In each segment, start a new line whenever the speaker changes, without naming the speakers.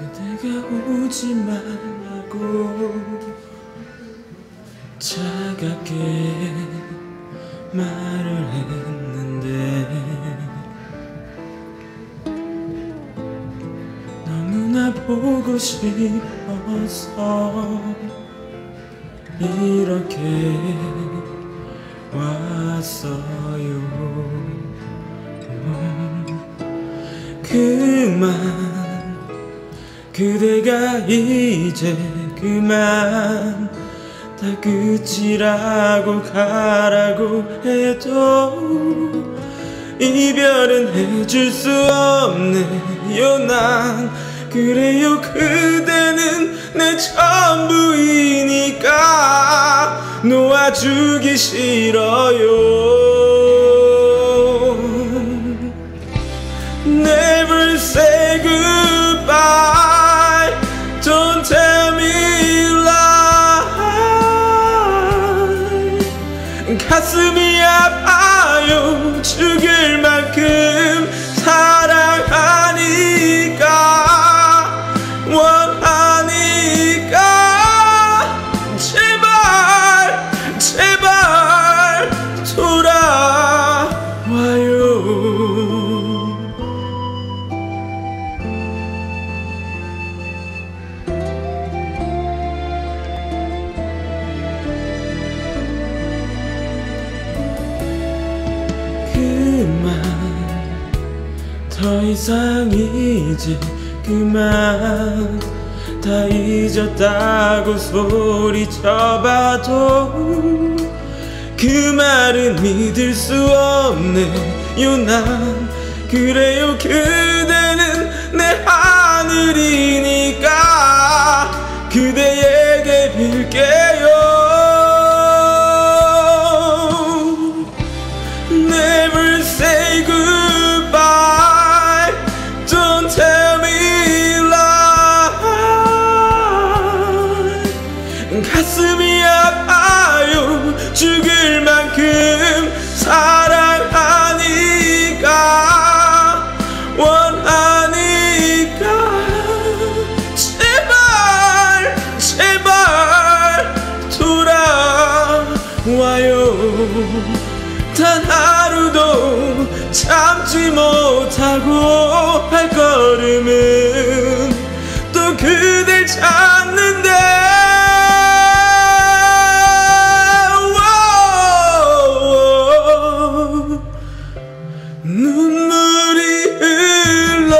그대가 오지 말라고 차갑게 말을 했는데 너무나 보고 싶어서 이렇게 왔어요. 그만 그대가 이제 그만 다 끝이라고 가라고 해도 이별은 해줄 수 없네요. 난 그래요. 그대는 내 전부이니까 놓아주기 싫어요. Never say goodbye. Don't tell me lie. 가슴이 아파요. 죽을 만큼 사랑하니까 원하니까 제발 제발 돌아와요. 더 이상 이제 그만 다 잊었다고 소리쳐봐도 그 말은 믿을 수 없네요. 난 그래요. 그대는 내 하늘이니까 그대에게 빌게요. Never say goodbye. Don't tell me lie. 가슴이 아파요. 죽을 만큼 사랑하니까 원하니까 제발 제발 돌아와요. 단 하루도 참지 못하고 발걸음은 또 그댈 찾는데 눈물이 흘러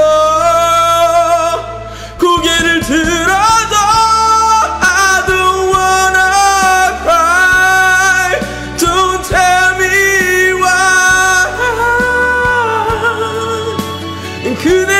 고개를 들어도 I don't wanna cry. Don't tell me why. 그대